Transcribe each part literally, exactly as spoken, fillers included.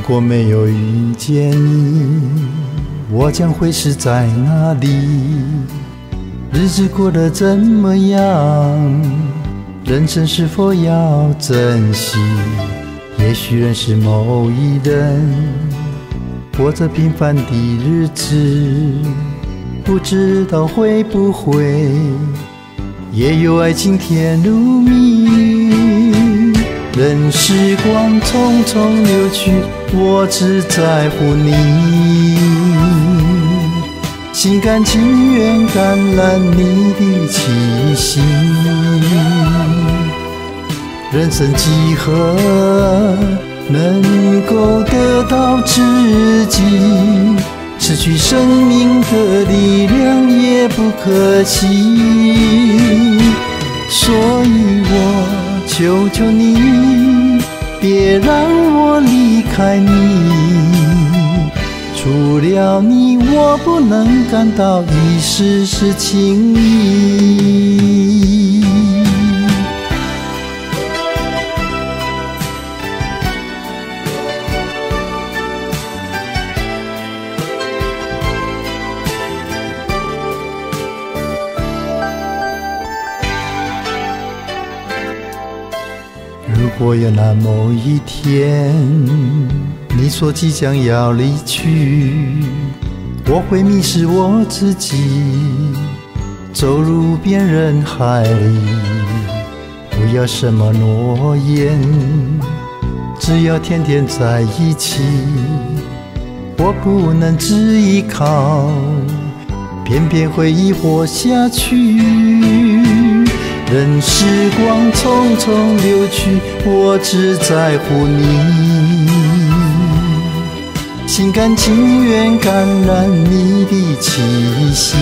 果没有遇见你，我将会是在哪里？日子过得怎么样？人生是否要珍惜？也许认识某一人，过着平凡的日子，不知道会不会也有爱情甜如蜜。任时光匆匆流去，我只在乎你，心甘情愿感染你的气息。人生几何能够得到知己？失去生命的力量也不可惜。所以我求求你，别让我离开你，除了你我不能感到一丝丝情意。如果有那某一天，你说即将要离去，我会迷失我自己，走入遍人海里。不要什么诺言，只要天天在一起。我不能只依靠，偏偏回忆活下去。任时光匆匆流去，我只在乎你，心甘情愿感染你的气息。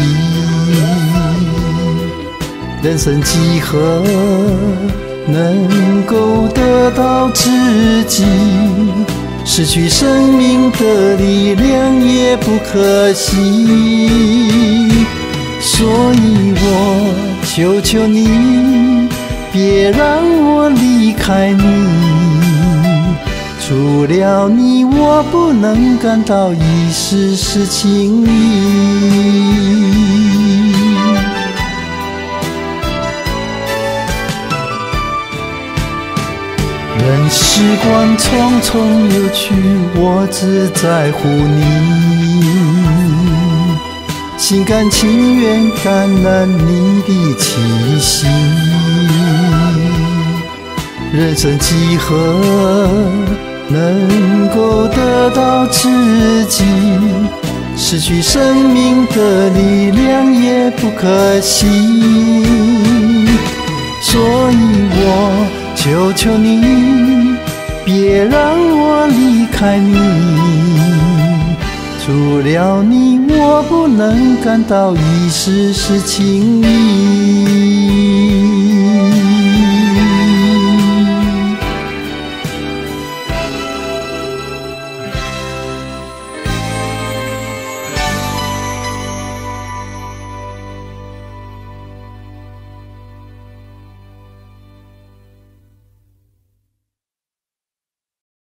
人生几何能够得到知己？失去生命的力量也不可惜。所以我求求你，别让我离开你，除了你我不能感到一丝丝情意。任时光匆匆流去，我只在乎你，心甘情愿感染你的气息。人生几何能够得到知己？失去生命的力量也不可惜。所以我求求你，别让我离开你，除了你我不能感到一丝丝情意。